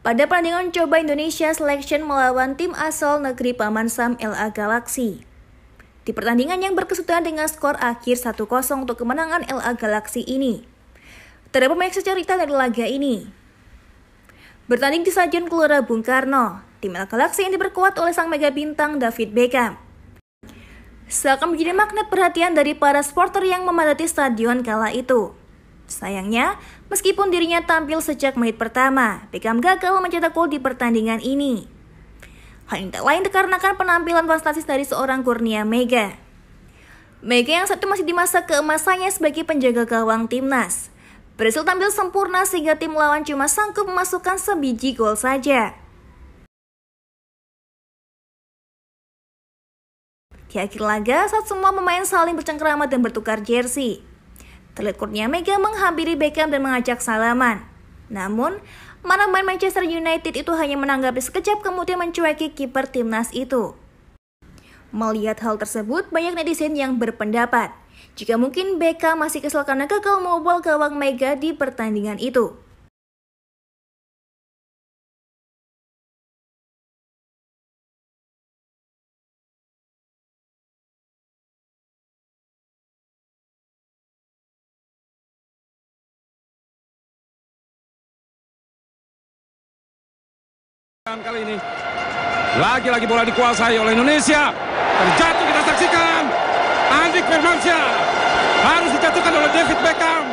pada pertandingan coba Indonesia Selection melawan tim asal negeri Paman Sam LA Galaxy. Di pertandingan yang berkesudahan dengan skor akhir 1-0 untuk kemenangan LA Galaxy ini. Terdapat banyak cerita dari laga ini. Bertanding di Stadion Gelora Bung Karno, tim LA Galaxy yang diperkuat oleh sang mega bintang David Beckham seakan menjadi magnet perhatian dari para supporter yang memadati stadion kala itu. Sayangnya, meskipun dirinya tampil sejak menit pertama, Beckham gagal mencetak gol di pertandingan ini. Hal ini tak lain dikarenakan penampilan fantastis dari seorang Kurnia Mega. Mega yang satu masih di masa keemasannya sebagai penjaga gawang timnas, berhasil tampil sempurna sehingga tim lawan cuma sanggup memasukkan sebiji gol saja. Di akhir laga, saat semua pemain saling bercengkerama dan bertukar jersey, terlihat Kurnia Mega menghampiri Beckham dan mengajak salaman. Namun, para pemain Manchester United itu hanya menanggapi sekejap kemudian mencueki kiper timnas itu. Melihat hal tersebut, banyak netizen yang berpendapat jika mungkin Beckham masih kesal karena gagal membobol gawang Mega di pertandingan itu. Kali ini lagi-lagi bola dikuasai oleh Indonesia. Terjatuh, kita saksikan Andrik Firmansyah harus dijatuhkan oleh David Beckham.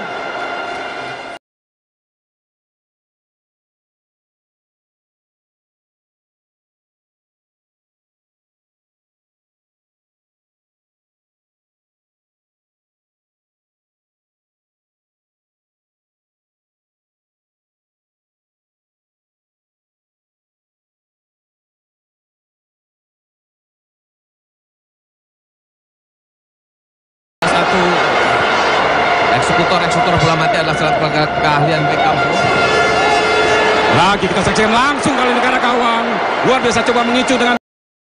Eksekutor bola mati adalah salah satu keahlian Beckham. Lagi kita saksikan langsung kali negara gawang. Luar biasa coba mengicu dengan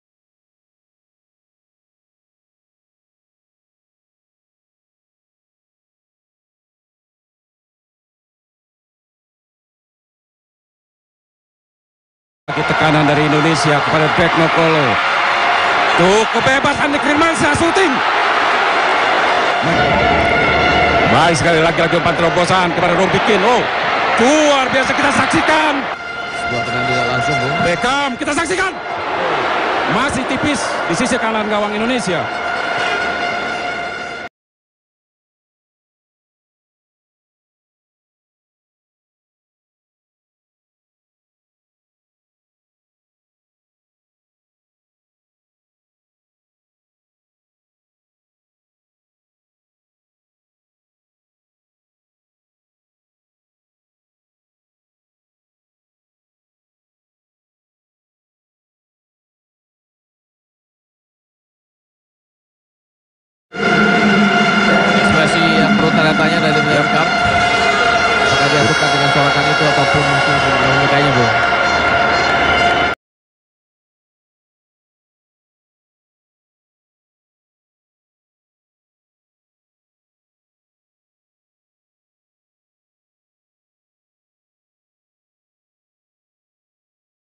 tekanan dari Indonesia kepada Bek Nokolo. Cukup bebas Andrik Firmansyah shooting. Baik sekali lagi umpan terobosan kepada Rompikin. Oh, luar biasa kita saksikan. Sebuah tendangan tidak langsung, Bung. Beckham kita saksikan. Masih tipis di sisi kanan gawang Indonesia. Ekspresi yang perlu tanda tanya dari Beckham. Apakah dia suka dengan sorakan itu ataupun mungkin menyukainya, Bung?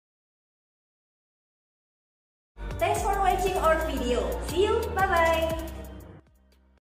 Thanks for watching our video. See you, bye-bye.